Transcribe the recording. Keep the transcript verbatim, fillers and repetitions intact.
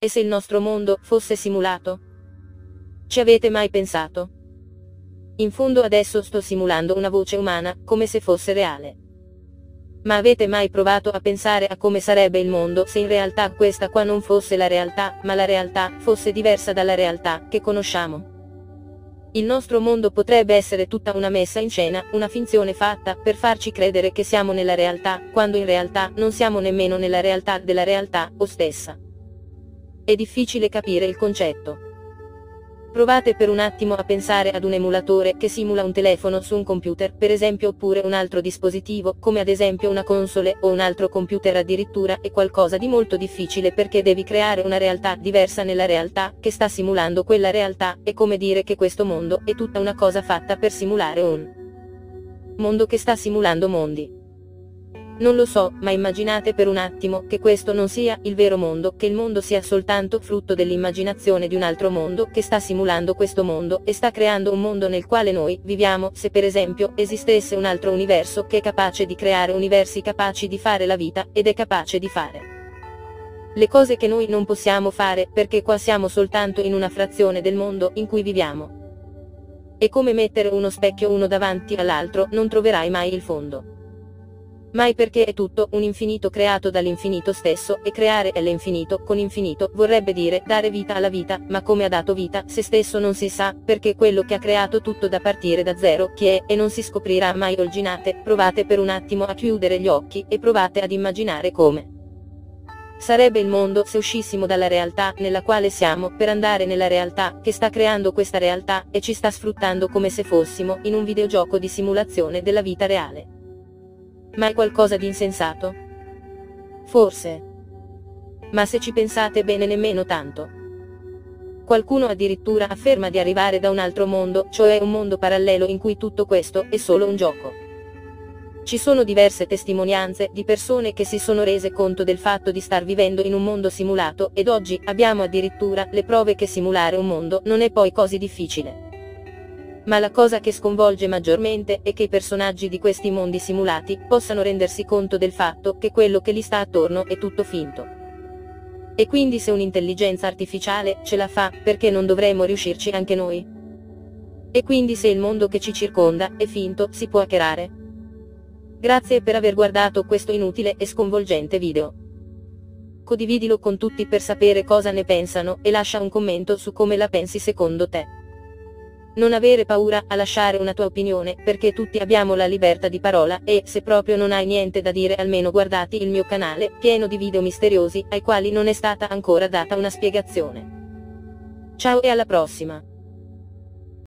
E se il nostro mondo fosse simulato? Ci avete mai pensato? In fondo adesso sto simulando una voce umana, come se fosse reale. Ma avete mai provato a pensare a come sarebbe il mondo se in realtà questa qua non fosse la realtà, ma la realtà fosse diversa dalla realtà che conosciamo? Il nostro mondo potrebbe essere tutta una messa in scena, una finzione fatta per farci credere che siamo nella realtà, quando in realtà non siamo nemmeno nella realtà della realtà o stessa. È difficile capire il concetto. Provate per un attimo a pensare ad un emulatore che simula un telefono su un computer, per esempio, oppure un altro dispositivo, come ad esempio una console o un altro computer. Addirittura è qualcosa di molto difficile, perché devi creare una realtà diversa nella realtà che sta simulando quella realtà. È come dire che questo mondo è tutta una cosa fatta per simulare un mondo che sta simulando mondi. Non lo so, ma immaginate per un attimo che questo non sia il vero mondo, che il mondo sia soltanto frutto dell'immaginazione di un altro mondo che sta simulando questo mondo e sta creando un mondo nel quale noi viviamo. Se per esempio esistesse un altro universo che è capace di creare universi capaci di fare la vita, ed è capace di fare le cose che noi non possiamo fare, perché qua siamo soltanto in una frazione del mondo in cui viviamo. È come mettere uno specchio uno davanti all'altro, non troverai mai il fondo. Mai, perché è tutto un infinito creato dall'infinito stesso, e creare l'infinito con infinito vorrebbe dire dare vita alla vita, ma come ha dato vita se stesso non si sa, perché quello che ha creato tutto da partire da zero, chi è, e non si scoprirà mai. Olginate, provate per un attimo a chiudere gli occhi e provate ad immaginare come sarebbe il mondo se uscissimo dalla realtà nella quale siamo, per andare nella realtà che sta creando questa realtà e ci sta sfruttando come se fossimo in un videogioco di simulazione della vita reale. Ma è qualcosa di insensato? Forse. Ma se ci pensate bene, nemmeno tanto. Qualcuno addirittura afferma di arrivare da un altro mondo, cioè un mondo parallelo in cui tutto questo è solo un gioco. Ci sono diverse testimonianze di persone che si sono rese conto del fatto di star vivendo in un mondo simulato, ed oggi abbiamo addirittura le prove che simulare un mondo non è poi così difficile. Ma la cosa che sconvolge maggiormente è che i personaggi di questi mondi simulati possano rendersi conto del fatto che quello che gli sta attorno è tutto finto. E quindi se un'intelligenza artificiale ce la fa, perché non dovremmo riuscirci anche noi? E quindi se il mondo che ci circonda è finto, si può hackerare? Grazie per aver guardato questo inutile e sconvolgente video. Condividilo con tutti per sapere cosa ne pensano, e lascia un commento su come la pensi secondo te. Non avere paura a lasciare una tua opinione, perché tutti abbiamo la libertà di parola, e se proprio non hai niente da dire, almeno guardati il mio canale, pieno di video misteriosi, ai quali non è stata ancora data una spiegazione. Ciao e alla prossima!